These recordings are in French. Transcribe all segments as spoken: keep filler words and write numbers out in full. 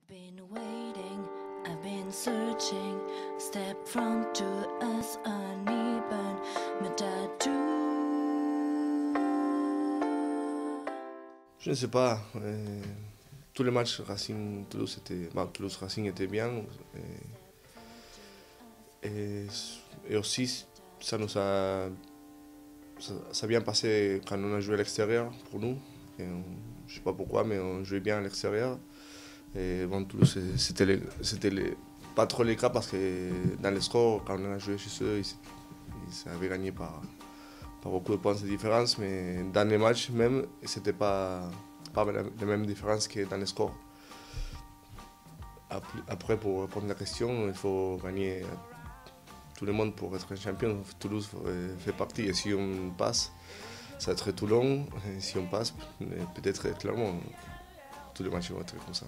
been waiting, I've been searching, step from to us uneven, metadu. Je ne sais pas. Euh, tous les matchs Racing-Toulouse étaient, bah, Toulouse-Racing étaient bien. Et, et, et aussi, ça nous a, ça, ça a bien passé quand on a joué à l'extérieur pour nous. Et on, je ne sais pas pourquoi, mais on jouait bien à l'extérieur. Et bon, Toulouse, c'était, les, c'était les, pas trop les cas parce que dans les scores, quand on a joué chez eux, ils, ils avaient gagné par, par beaucoup de points de différence. Mais dans les matchs même, ce n'était pas, pas la, la même différence que dans les scores. Après, pour répondre à la question, il faut gagner tout le monde pour être champion. Toulouse fait partie et si on passe, ça va être tout long. Et si on passe, peut-être clairement, tous les matchs vont être comme ça.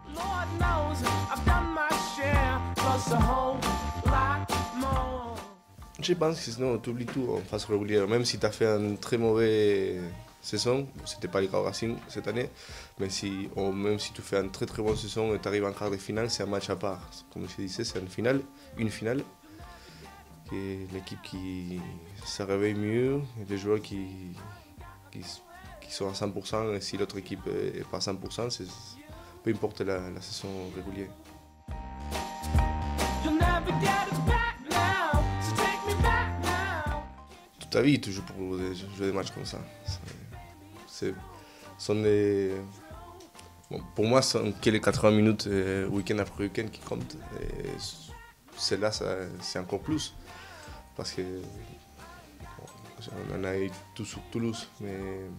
Je pense que sinon tu oublies tout en phase régulière. Même si tu as fait une très mauvaise saison, ce n'était pas le cas au Racing cette année, mais si, ou même si tu fais une très très bonne saison et tu arrives en quart de finale, c'est un match à part. Comme je disais, c'est une finale, une finale. L'équipe qui se réveille mieux, et les joueurs qui, qui, qui sont à cent pour cent, et si l'autre équipe n'est pas à cent pour cent, c'est, peu importe la, la saison régulière. Toute ta vie, tu joues pour jouer des matchs comme ça. C'est, sont des, bon, pour moi, ce sont que les quatre-vingts minutes euh, week-end après week-end qui comptent. Et celle-là, c'est encore plus. Parce que bon, on en a eu tout sur Toulouse, mais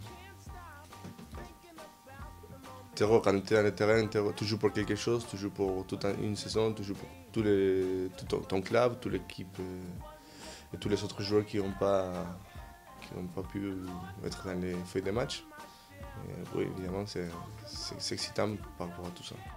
quand tu es dans le terrain, tu joues pour quelque chose, tu joues pour toute une saison, tu joues pour tout, les, tout ton, ton club, toute l'équipe euh, et tous les autres joueurs qui n'ont pas, qui n'ont pas pu être dans les feuilles de match. Et, oui, évidemment, c'est, c'est, c'est excitant par rapport à tout ça.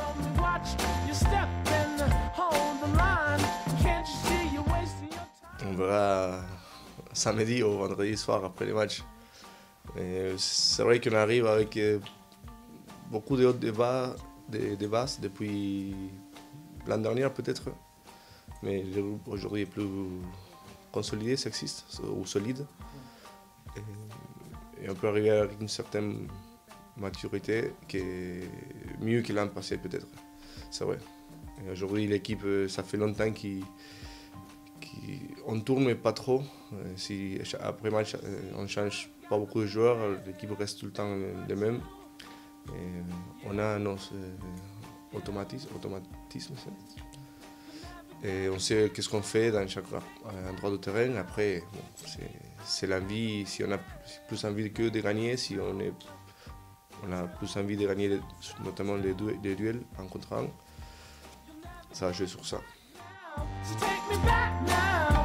On verra samedi ou vendredi soir après les matchs. Et c'est vrai qu'on arrive avec beaucoup de hauts débats, de, de basses depuis l'année dernière peut-être. Mais le groupe aujourd'hui est plus consolidé, sexiste ou solide. Et, et on peut arriver avec une certaine maturité qui est mieux que l'an passé peut-être. C'est vrai. Et aujourd'hui l'équipe, ça fait longtemps qu'il on tourne mais pas trop. Si après match on change pas beaucoup de joueurs, l'équipe reste tout le temps les mêmes. Et on a nos automatismes, automatismes et on sait qu'est-ce qu'on fait dans chaque endroit du terrain. Après, bon, c'est, c'est l'envie, si on a plus envie que de gagner, si on, est, on a plus envie de gagner notamment les, du, les duels en contre un, ça va jouer sur ça. Take me back now.